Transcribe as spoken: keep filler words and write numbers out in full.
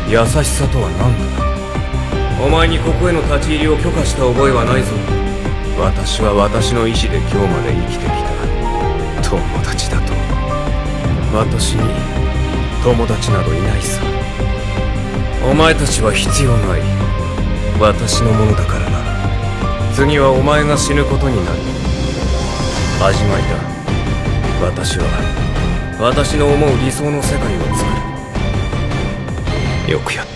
優しさとは何だ。お前にここへの立ち入りを許可した覚えはないぞ。私は私の意志で今日まで生きてきた。友達だと。私に友達などいないさ。お前たちは必要ない。私のものだからな。次はお前が死ぬことになる。始まりだ。私は私の思う理想の世界を作る。よくやった。